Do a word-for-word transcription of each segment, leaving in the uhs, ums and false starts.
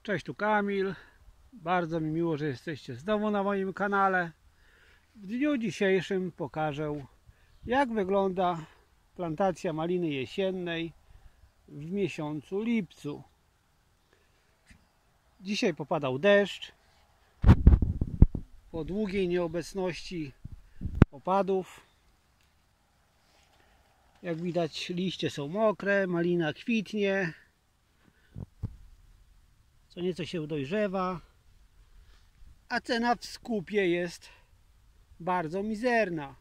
Cześć, tu Kamil. Bardzo mi miło, że jesteście znowu na moim kanale. W dniu dzisiejszym pokażę, jak wygląda plantacja maliny jesiennej w miesiącu lipcu. Dzisiaj popadał deszcz. Po długiej nieobecności opadów, jak widać, liście są mokre, malina kwitnie, co nieco się dojrzewa, a cena w skupie jest bardzo mizerna.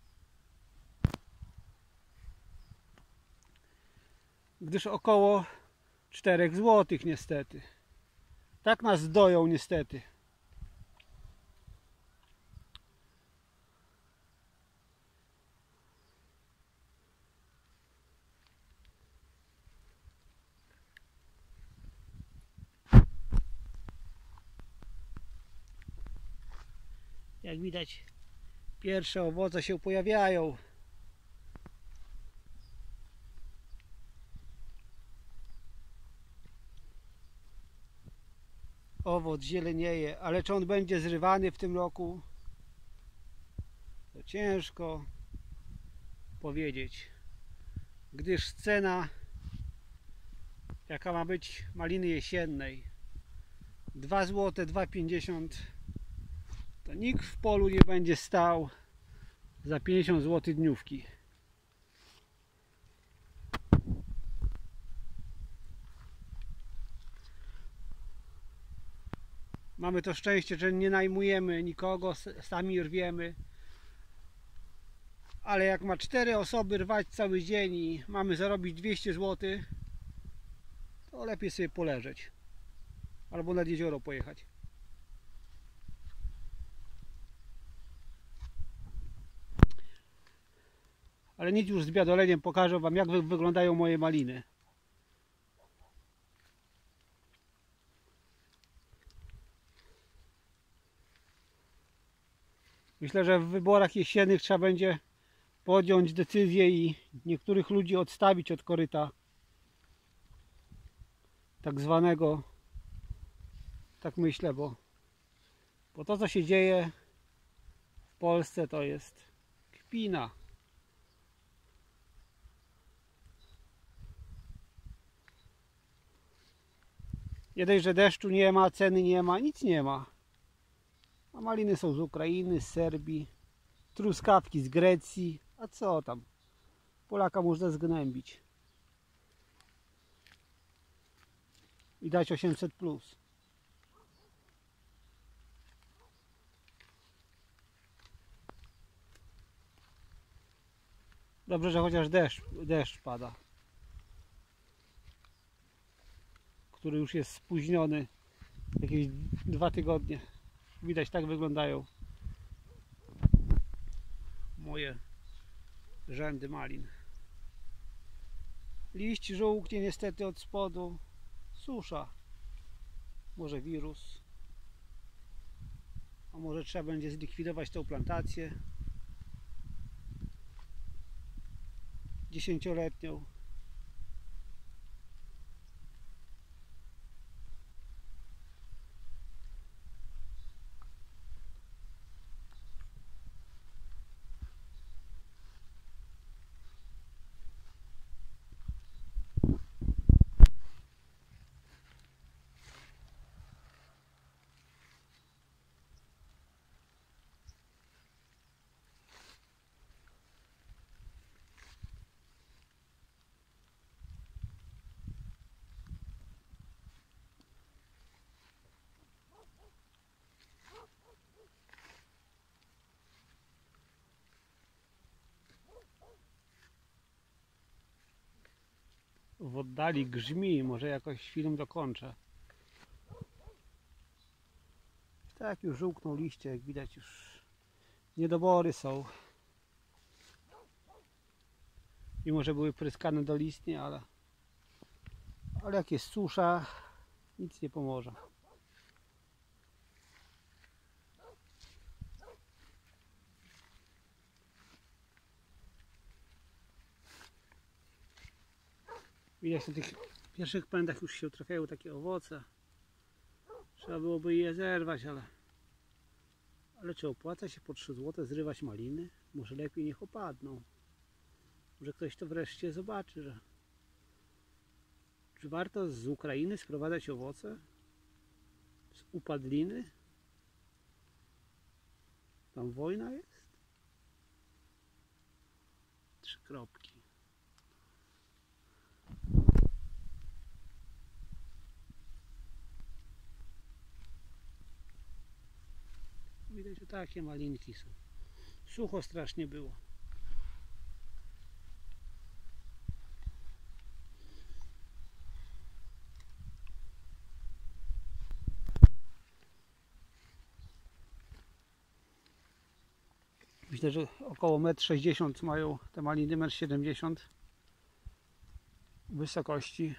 Gdyż około czterech złotych niestety. Tak nas doją niestety. Jak widać, pierwsze owoce się pojawiają. Owoc zielenieje, ale czy on będzie zrywany w tym roku, to ciężko powiedzieć, gdyż cena, jaka ma być maliny jesiennej, dwa złote, dwa pięćdziesiąt, to nikt w polu nie będzie stał za pięćdziesiąt złotych dniówki. Mamy to szczęście, że nie najmujemy nikogo, sami rwiemy. Ale jak ma cztery osoby rwać cały dzień i mamy zarobić dwieście złotych, to lepiej sobie poleżeć albo nad jezioro pojechać. Ale nic, już z biadoleniem pokażę wam, jak wyglądają moje maliny. Myślę, że w wyborach jesiennych trzeba będzie podjąć decyzję i niektórych ludzi odstawić od koryta tak zwanego. Tak myślę, bo, bo to, co się dzieje w Polsce, to jest kpina. Nie dość, że deszczu nie ma, ceny nie ma, nic nie ma. A maliny są z Ukrainy, z Serbii, truskawki z Grecji, a co tam? Polaka można zgnębić i dać osiemset plus. Dobrze, że chociaż deszcz, deszcz pada, który już jest spóźniony jakieś dwa tygodnie. Widać, tak wyglądają moje rzędy malin. Liść żółknie niestety od spodu. Susza. Może wirus. A może trzeba będzie zlikwidować tą plantację dziesięcioletnią. W oddali grzmi, może jakoś film dokończę. Tak, już żółkną liście, jak widać, już niedobory są. Mimo że były pryskane dolistnie, ale ale jak jest susza, nic nie pomoże. Widać, na tych pierwszych pędach już się trafiają takie owoce. Trzeba byłoby je zerwać, ale... Ale czy opłaca się po trzy złote zrywać maliny? Może lepiej niech opadną. Może ktoś to wreszcie zobaczy, że... Czy warto z Ukrainy sprowadzać owoce? Z upadliny? Tam wojna jest? Trzy kropki. Widać, że takie malinki są. Sucho strasznie było. Myślę, że około metr sześćdziesiąt mają te maliny, metr siedemdziesiąt wysokości.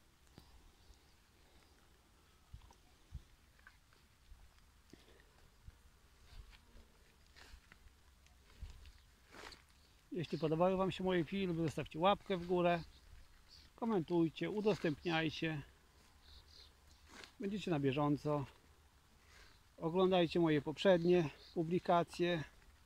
Jeśli podobają Wam się moje filmy, zostawcie łapkę w górę, komentujcie, udostępniajcie. Będziecie na bieżąco. Oglądajcie moje poprzednie publikacje.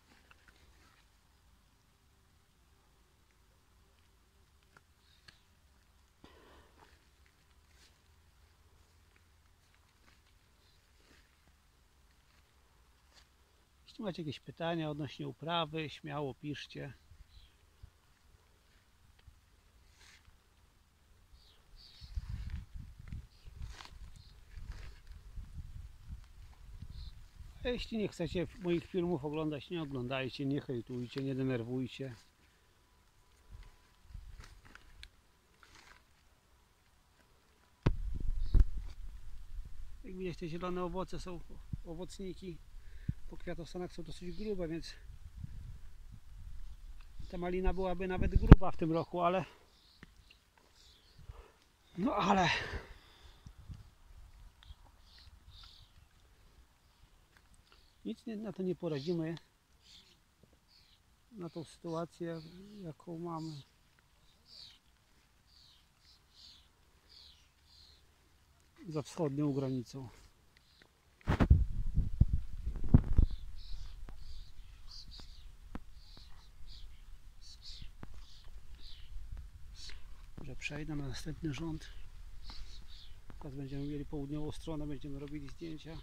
Jeśli macie jakieś pytania odnośnie uprawy, śmiało piszcie. A jeśli nie chcecie moich filmów oglądać, nie oglądajcie, nie hejtujcie, nie denerwujcie. Jak widać, te zielone owoce są, owocniki po kwiatostanach są dosyć grube, więc ta malina byłaby nawet gruba w tym roku, ale no ale nic nie, na to nie poradzimy, na tą sytuację, jaką mamy. Za wschodnią granicą. Że przejdę na następny rząd. Teraz będziemy mieli południową stronę, będziemy robili zdjęcia.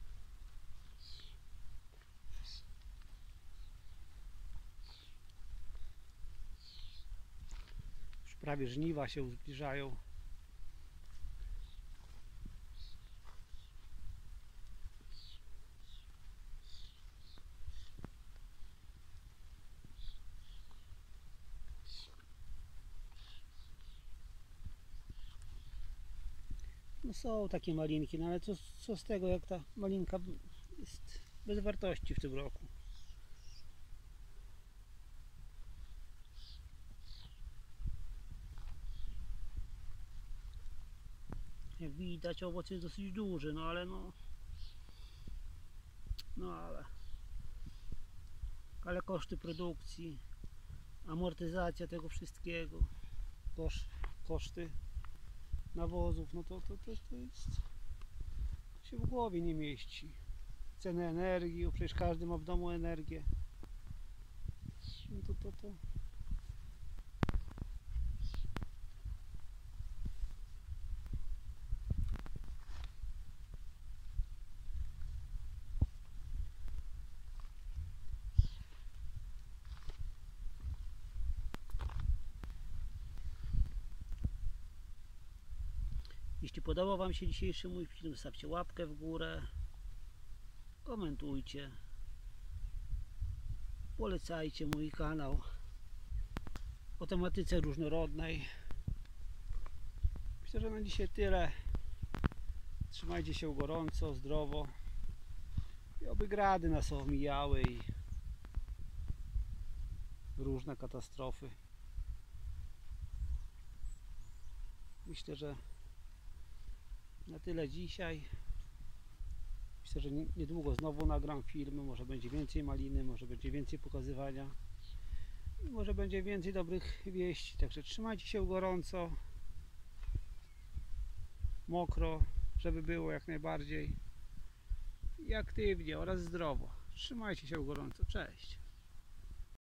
Już prawie żniwa się zbliżają. No są takie malinki, no ale co, co z tego, jak ta malinka jest bez wartości w tym roku. Jak widać, owoc jest dosyć duży, no ale no no ale ale koszty produkcji, amortyzacja tego wszystkiego, kosz, koszty nawozów, no to, to, to, to jest, to się w głowie nie mieści. Ceny energii, bo przecież każdy ma w domu energię. No to, to, to. Jeśli podobał Wam się dzisiejszy mój film, zostawcie łapkę w górę, komentujcie, polecajcie mój kanał o tematyce różnorodnej. Myślę, że na dzisiaj tyle. Trzymajcie się gorąco, zdrowo i oby grady nas omijały i różne katastrofy. Myślę, że na tyle dzisiaj. Myślę, że niedługo znowu nagram filmy, może będzie więcej maliny, może będzie więcej pokazywania i może będzie więcej dobrych wieści. Także trzymajcie się gorąco, mokro żeby było jak najbardziej i aktywnie oraz zdrowo. Trzymajcie się gorąco. Cześć.